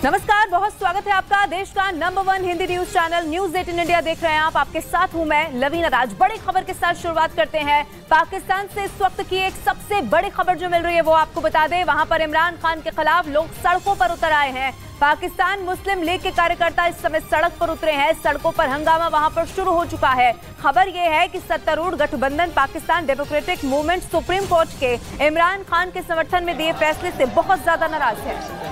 नमस्कार, बहुत स्वागत है आपका देश का number 1 Hindi news channel news 18 India देख रहे हैं आप। आपके साथ हूं मैं लवीना राज। बड़ी खबर के साथ शुरुआत करते हैं। पाकिस्तान से इस वक्त की एक सबसे बड़ी खबर जो मिल रही है वो आपको बता दें। वहां पर इमरान खान के खिलाफ लोग सड़कों पर उतर आए हैं। पाकिस्तान मुस्लिम लीग के कार्यकर्ता इस समय सड़क पर उतरे हैं। सड़कों पर हंगामा वहां पर शुरू हो चुका है। खबर यह है कि सत्तारूढ़ गठबंधन Pakistan democratic movement supreme court के इमरान खान के समर्थन में दिए फैसले से बहुत ज्यादा नाराज है।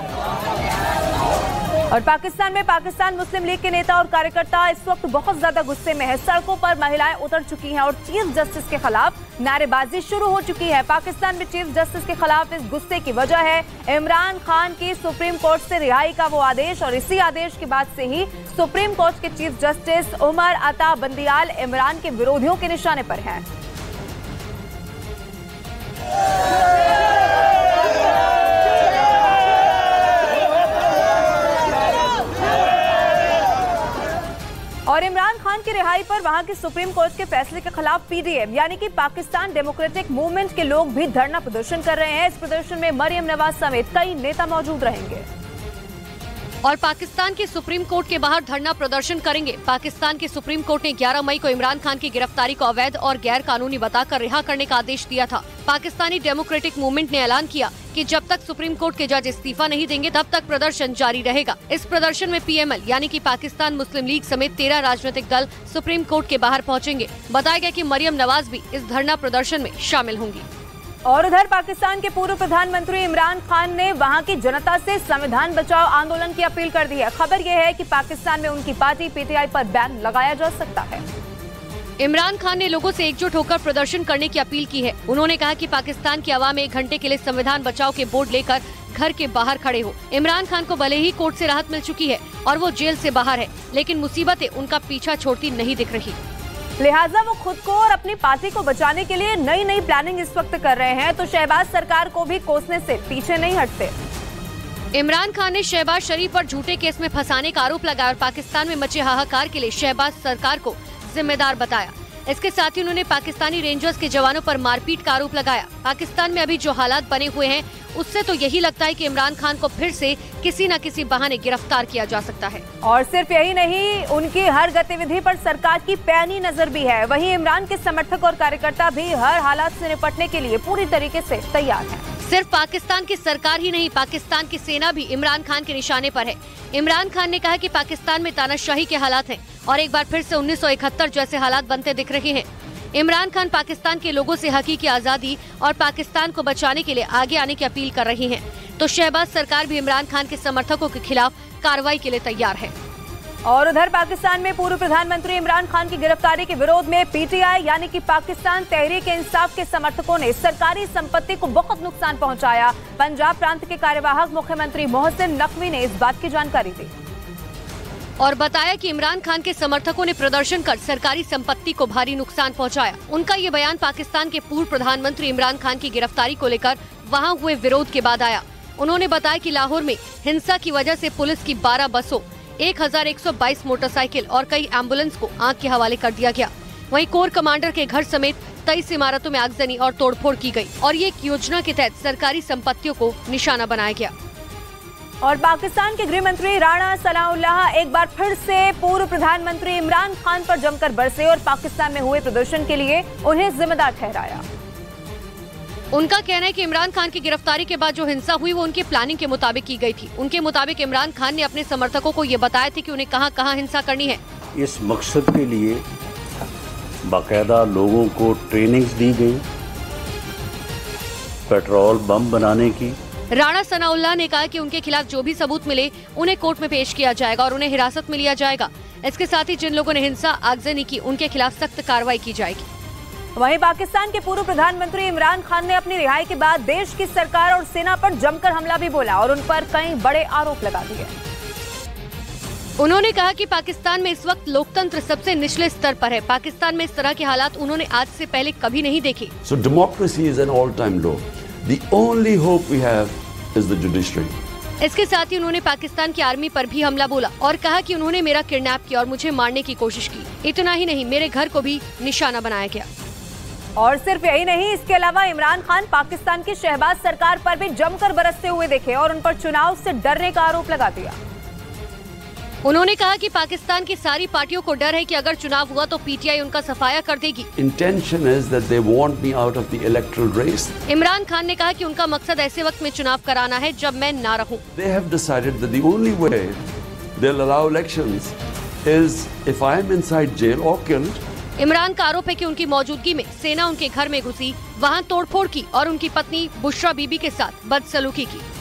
और पाकिस्तान में पाकिस्तान मुस्लिम लीग के नेता और कार्यकर्ता इस वक्त बहुत ज्यादा गुस्से में है। सड़कों पर महिलाएं उतर चुकी हैं और चीफ जस्टिस के खिलाफ नारेबाजी शुरू हो चुकी है। पाकिस्तान में चीफ जस्टिस के खिलाफ इस गुस्से की वजह है इमरान खान की सुप्रीम कोर्ट से रिहाई का वो आदेश, और इसी आदेश के बाद से ही सुप्रीम कोर्ट के चीफ जस्टिस उमर अता बंदियाल इमरान के विरोधियों के निशाने पर हैं। और इमरान खान की रिहाई पर वहां के सुप्रीम कोर्ट के फैसले के खिलाफ पीडीएम यानी कि पाकिस्तान डेमोक्रेटिक मूवमेंट के लोग भी धरना प्रदर्शन कर रहे हैं। इस प्रदर्शन में मरियम नवाज समेत कई नेता मौजूद रहेंगे और पाकिस्तान के सुप्रीम कोर्ट के बाहर धरना प्रदर्शन करेंगे। पाकिस्तान के सुप्रीम कोर्ट ने 11 मई को इमरान खान की गिरफ्तारी को अवैध और गैर कानूनी बताकर रिहा करने का आदेश दिया था। पाकिस्तानी डेमोक्रेटिक मूवमेंट ने ऐलान किया कि जब तक सुप्रीम कोर्ट के जज इस्तीफा नहीं देंगे तब तक प्रदर्शन जारी रहेगा। इस प्रदर्शन में पीएमएल यानी कि पाकिस्तान मुस्लिम लीग समेत 13 राजनीतिक दल सुप्रीम कोर्ट के बाहर पहुँचेंगे। बताया गया कि मरियम नवाज भी इस धरना प्रदर्शन में शामिल होंगी। और उधर पाकिस्तान के पूर्व प्रधानमंत्री इमरान खान ने वहां की जनता से संविधान बचाओ आंदोलन की अपील कर दी है। खबर यह है कि पाकिस्तान में उनकी पार्टी पीटीआई पर बैन लगाया जा सकता है। इमरान खान ने लोगों से एकजुट होकर प्रदर्शन करने की अपील की है। उन्होंने कहा कि पाकिस्तान की आवाम 1 घंटे के लिए संविधान बचाओ के बोर्ड लेकर घर के बाहर खड़े हो। इमरान खान को भले ही कोर्ट से राहत मिल चुकी है और वो जेल से बाहर है, लेकिन मुसीबतें उनका पीछा छोड़ती नहीं दिख रही। लिहाजा वो खुद को और अपनी पार्टी को बचाने के लिए नई नई प्लानिंग इस वक्त कर रहे हैं, तो शहबाज सरकार को भी कोसने से पीछे नहीं हटते। इमरान खान ने शहबाज शरीफ पर झूठे केस में फंसाने का आरोप लगाया और पाकिस्तान में मचे हाहाकार के लिए शहबाज सरकार को जिम्मेदार बताया। इसके साथ ही उन्होंने पाकिस्तानी रेंजर्स के जवानों पर मारपीट का आरोप लगाया। पाकिस्तान में अभी जो हालात बने हुए हैं उससे तो यही लगता है कि इमरान खान को फिर से किसी न किसी बहाने गिरफ्तार किया जा सकता है। और सिर्फ यही नहीं, उनकी हर गतिविधि पर सरकार की पैनी नजर भी है। वहीं इमरान के समर्थक और कार्यकर्ता भी हर हालात से निपटने के लिए पूरी तरीके से तैयार हैं। सिर्फ पाकिस्तान की सरकार ही नहीं, पाकिस्तान की सेना भी इमरान खान के निशाने पर है। इमरान खान ने कहा कि पाकिस्तान में तानाशाही के हालात हैं और एक बार फिर से 1971 जैसे हालात बनते दिख रहे हैं। इमरान खान पाकिस्तान के लोगों से हकीकी आजादी और पाकिस्तान को बचाने के लिए आगे आने की अपील कर रही है। तो शहबाज सरकार भी इमरान खान के समर्थकों के खिलाफ कार्रवाई के लिए तैयार है। और उधर पाकिस्तान में पूर्व प्रधानमंत्री इमरान खान की गिरफ्तारी के विरोध में पीटीआई यानी कि पाकिस्तान तहरीक इंसाफ के समर्थकों ने सरकारी संपत्ति को बहुत नुकसान पहुंचाया। पंजाब प्रांत के कार्यवाहक मुख्यमंत्री मोहसिन नकवी ने इस बात की जानकारी दी और बताया कि इमरान खान के समर्थकों ने प्रदर्शन कर सरकारी संपत्ति को भारी नुकसान पहुंचाया। उनका ये बयान पाकिस्तान के पूर्व प्रधानमंत्री इमरान खान की गिरफ्तारी को लेकर वहां हुए विरोध के बाद आया। उन्होंने बताया कि लाहौर में हिंसा की वजह से पुलिस की 12 बसों, 1122 मोटरसाइकिल और कई एम्बुलेंस को आग के हवाले कर दिया गया। वहीं कोर कमांडर के घर समेत 23 इमारतों में आगजनी और तोड़फोड़ की गई और ये एक योजना के तहत सरकारी संपत्तियों को निशाना बनाया गया। और पाकिस्तान के गृह मंत्री राणा सनाउल्लाह एक बार फिर से पूर्व प्रधानमंत्री इमरान खान पर जमकर बरसे और पाकिस्तान में हुए प्रदर्शन के लिए उन्हें जिम्मेदार ठहराया। उनका कहना है कि इमरान खान की गिरफ्तारी के बाद जो हिंसा हुई वो उनकी प्लानिंग के मुताबिक की गई थी। उनके मुताबिक इमरान खान ने अपने समर्थकों को ये बताया था कि उन्हें कहां-कहां हिंसा करनी है। इस मकसद के लिए बाकायदा लोगों को ट्रेनिंग्स दी गई, पेट्रोल बम बनाने की। राणा सनाउल्लाह ने कहा कि उनके खिलाफ जो भी सबूत मिले उन्हें कोर्ट में पेश किया जाएगा और उन्हें हिरासत में लिया जाएगा। इसके साथ ही जिन लोगों ने हिंसा आगजनी की उनके खिलाफ सख्त कार्रवाई की जाएगी। वहीं पाकिस्तान के पूर्व प्रधानमंत्री इमरान खान ने अपनी रिहाई के बाद देश की सरकार और सेना पर जमकर हमला भी बोला और उन पर कई बड़े आरोप लगा दिए। उन्होंने कहा कि पाकिस्तान में इस वक्त लोकतंत्र सबसे निचले स्तर पर है। पाकिस्तान में इस तरह के हालात उन्होंने आज से पहले कभी नहीं देखे। So democracy is an all-time low. The only hope we have is the judiciary. इसके साथ ही उन्होंने पाकिस्तान की आर्मी पर भी हमला बोला और कहा कि उन्होंने मेरा किडनैप किया और मुझे मारने की कोशिश की। इतना ही नहीं, मेरे घर को भी निशाना बनाया गया। और सिर्फ यही नहीं, इसके अलावा इमरान खान पाकिस्तान की शहबाज सरकार पर भी जमकर बरसते हुए दिखे और उन पर चुनाव से डरने का आरोप लगा दिया। उन्होंने कहा कि पाकिस्तान की सारी पार्टियों को डर है कि अगर चुनाव हुआ तो पीटीआई उनका सफाया कर देगी। Intention is that they want me out of the electoral race. Imran Khan ने कहा कि उनका मकसद ऐसे वक्त में चुनाव कराना है जब मैं ना रहूं। They have decided that the only way they'll allow elections is if I am inside jail or killed. Imran का आरोप है कि उनकी मौजूदगी में सेना उनके घर में घुसी, वहां तोड़फोड़ की और उनकी पत्नी बुशरा बीबी के साथ बदसलूकी की।